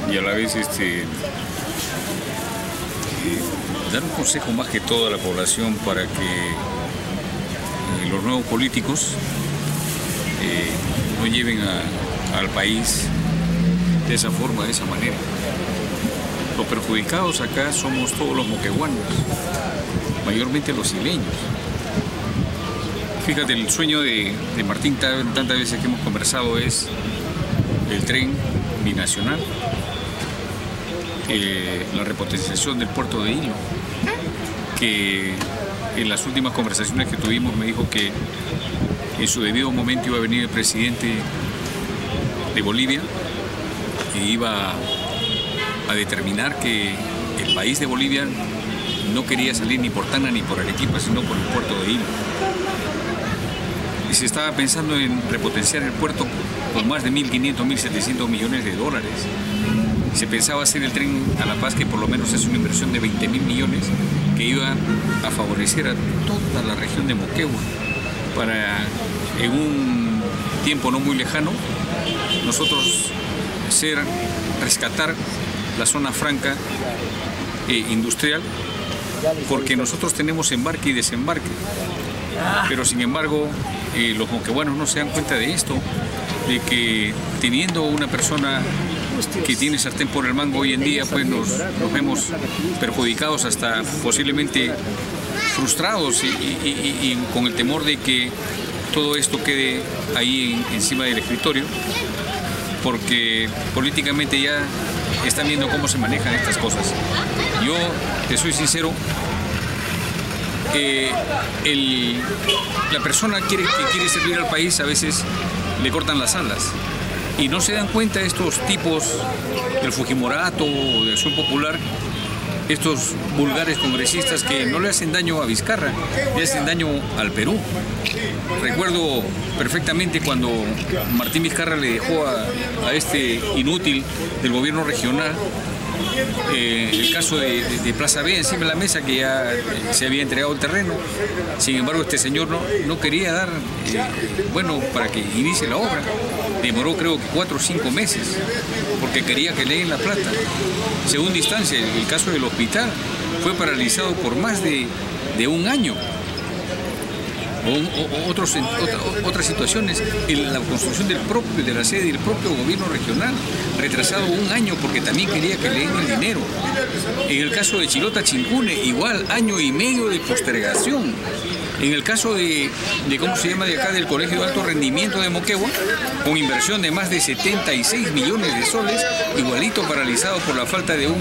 y a la vez dar un consejo más que todo a la población para que los nuevos políticos no lleven al país de esa forma, de esa manera. Los perjudicados acá somos todos los moquegüanos, mayormente los isleños. Fíjate, el sueño de Martín, tantas veces que hemos conversado, es el tren binacional, la repotenciación del puerto de Hilo, que en las últimas conversaciones que tuvimos me dijo que en su debido momento iba a venir el presidente de Bolivia e iba a determinar que el país de Bolivia no quería salir ni por Tacna ni por Arequipa, sino por el puerto de Hilo. Y se estaba pensando en repotenciar el puerto con más de 1.500, 1.700 millones de dólares. Se pensaba hacer el tren a La Paz, que por lo menos es una inversión de 20.000 millones, que iba a favorecer a toda la región de Moquegua, para en un tiempo no muy lejano nosotros rescatar la zona franca industrial, porque nosotros tenemos embarque y desembarque, pero sin embargo los moquegüanos no se dan cuenta de esto, de que teniendo una persona que tiene sartén por el mango hoy en día, pues nos vemos perjudicados, hasta posiblemente frustrados y con el temor de que todo esto quede ahí encima del escritorio, porque políticamente ya están viendo cómo se manejan estas cosas. Yo te soy sincero, la persona que quiere servir al país a veces le cortan las alas y no se dan cuenta estos tipos del Fujimorato o de Acción Popular, estos vulgares congresistas que no le hacen daño a Vizcarra, le hacen daño al Perú. Recuerdo perfectamente cuando Martín Vizcarra le dejó a este inútil del gobierno regional el caso de Plaza B encima de la mesa, que ya se había entregado el terreno. Sin embargo, este señor no quería dar, para que inicie la obra. Demoró creo que 4 o 5 meses, porque quería que le den la plata. Segunda instancia, el caso del hospital fue paralizado por más de un año. Otras situaciones, en la construcción de la sede del propio gobierno regional, retrasado 1 año porque también quería que le den el dinero. En el caso de Chilota Chincune, igual, 1 año y medio de postergación. En el caso de acá, del Colegio de Alto Rendimiento de Moquegua, con inversión de más de 76 millones de soles, igualito paralizado por la falta de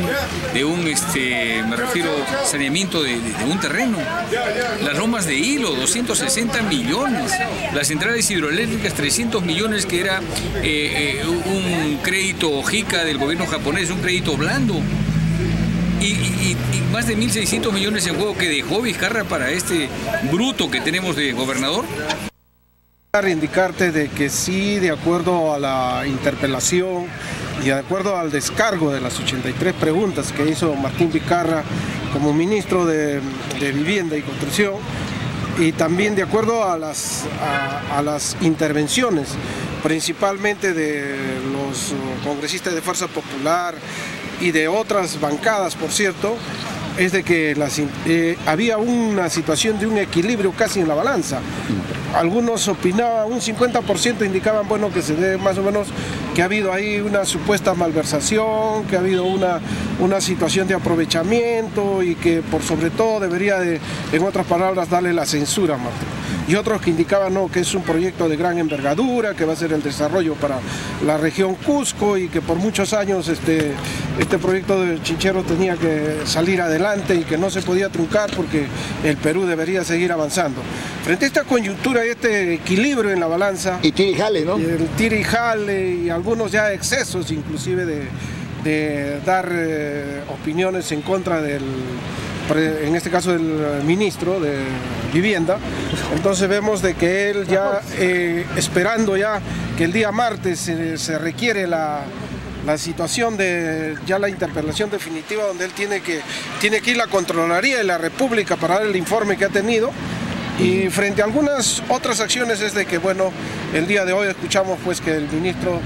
saneamiento de un terreno. Las lomas de Hilo, 260 millones. Las centrales hidroeléctricas, 300 millones, que era un crédito JICA del gobierno japonés, un crédito blando. Y más de 1.600 millones en juego que dejó Vizcarra para este bruto que tenemos de gobernador. Indicarte de que sí, de acuerdo a la interpelación y de acuerdo al descargo de las 83 preguntas que hizo Martín Vizcarra como ministro de Vivienda y Construcción, y también de acuerdo a las intervenciones, principalmente de los congresistas de Fuerza Popular y de otras bancadas, por cierto, es de que había una situación de un equilibrio casi en la balanza. Algunos opinaban, un 50% indicaban, que se debe más o menos, que ha habido ahí una supuesta malversación, que ha habido una situación de aprovechamiento y que por sobre todo debería en otras palabras, darle la censura, Martín. Y otros que indicaban que es un proyecto de gran envergadura, que va a ser el desarrollo para la región Cusco y que por muchos años este proyecto de Chinchero tenía que salir adelante y que no se podía truncar porque el Perú debería seguir avanzando. Frente a esta coyuntura y este equilibrio en la balanza... Y tira y jale, ¿no? El tira y jale y algunos ya excesos inclusive de dar opiniones en contra en este caso del ministro de Vivienda. Entonces vemos de que él ya, esperando ya que el día martes se requiere la situación de ya la interpelación definitiva, donde él tiene que ir a la Contraloría de la República para dar el informe que ha tenido. Y frente a algunas otras acciones es de que, el día de hoy escuchamos pues que el ministro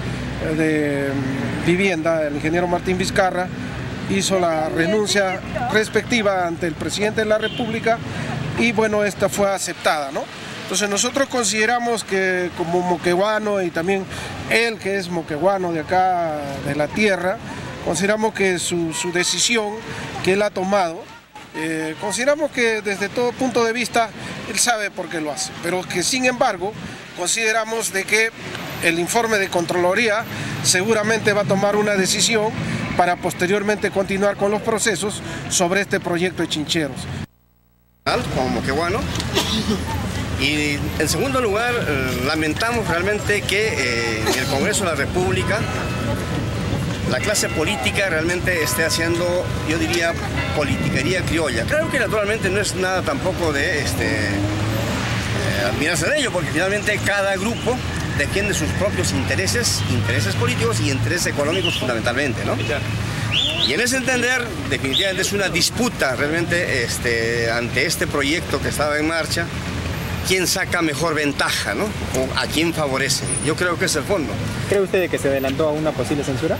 de Vivienda, el ingeniero Martín Vizcarra, hizo la renuncia respectiva ante el presidente de la República y bueno, esta fue aceptada, ¿no? Entonces nosotros consideramos que como moquegüano y también él que es moquegüano de acá, de la tierra, consideramos que su decisión que él ha tomado, consideramos que desde todo punto de vista él sabe por qué lo hace, pero que sin embargo consideramos de que el informe de Contraloría seguramente va a tomar una decisión para posteriormente continuar con los procesos sobre este proyecto de Chincheros. Como moquegüano. Y en segundo lugar, lamentamos realmente que en el Congreso de la República la clase política realmente esté haciendo, yo diría, politiquería criolla. Claro que naturalmente no es nada tampoco de admirarse de ello, porque finalmente cada grupo defiende sus propios intereses políticos y intereses económicos fundamentalmente, ¿no? Y en ese entender, definitivamente es una disputa realmente ante este proyecto que estaba en marcha, quién saca mejor ventaja, ¿no? O a quién favorece. Yo creo que es el fondo. ¿Cree usted que se adelantó a una posible censura?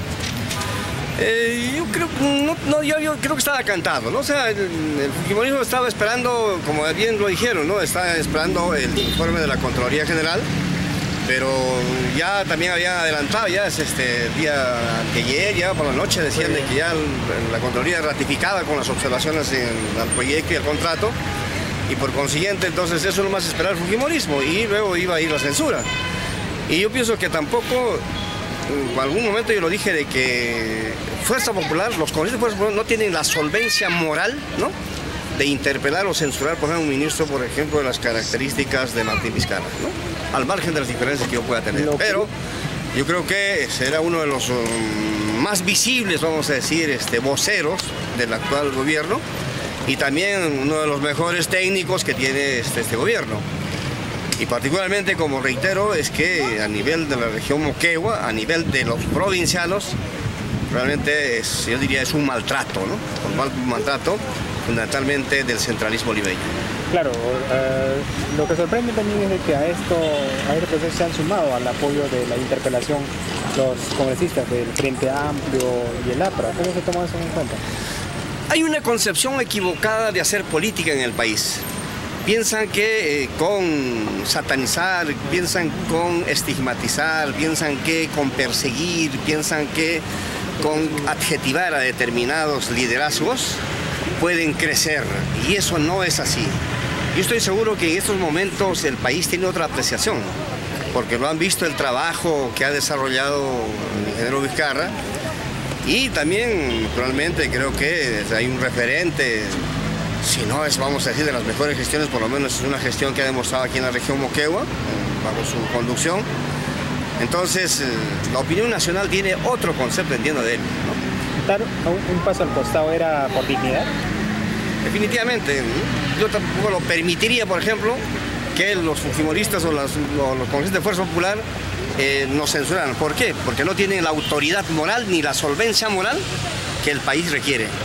Yo creo, yo creo que estaba cantado, ¿no? O sea, el fujimorismo estaba esperando, como bien lo dijeron, ¿no? Estaba esperando el informe de la Contraloría General, pero ya también habían adelantado, ya es día anteayer, ya por la noche decían de que ya la Contraloría ratificaba con las observaciones al proyecto y al contrato, y por consiguiente entonces eso no más esperar el fujimorismo y luego iba a ir la censura. Y yo pienso que tampoco, en algún momento yo lo dije, de que Fuerza Popular, los congresistas de Fuerza Popular no tienen la solvencia moral, ¿no?, de interpelar o censurar, por ejemplo, un ministro, por ejemplo, de las características de Martín Vizcarra, ¿no?, al margen de las diferencias que yo pueda tener. Pero yo creo que será uno de los más visibles, vamos a decir, voceros del actual gobierno y también uno de los mejores técnicos que tiene este gobierno. Y particularmente, como reitero, es que a nivel de la región Moquegua, a nivel de los provincianos, realmente yo diría es un maltrato, ¿no? Un maltrato fundamentalmente del centralismo limeño. Claro, lo que sorprende también es de que a este proceso se han sumado al apoyo de la interpelación los congresistas del Frente Amplio y el APRA. ¿Cómo se toma eso en cuenta? Hay una concepción equivocada de hacer política en el país. Piensan que con satanizar, piensan con estigmatizar, piensan que con perseguir, piensan que con adjetivar a determinados liderazgos pueden crecer, y eso no es así. Yo estoy seguro que en estos momentos el país tiene otra apreciación, porque lo han visto el trabajo que ha desarrollado el ingeniero Vizcarra, y también, naturalmente, creo que hay un referente, si no es, vamos a decir, de las mejores gestiones, por lo menos es una gestión que ha demostrado aquí en la región Moquegua, bajo su conducción. Entonces, la opinión nacional tiene otro concepto, entiendo, de él, ¿no? Dar un paso al costado era por dignidad. Definitivamente, yo tampoco lo permitiría, por ejemplo, que los fujimoristas o los congresistas de Fuerza Popular nos censuraran. ¿Por qué? Porque no tienen la autoridad moral ni la solvencia moral que el país requiere.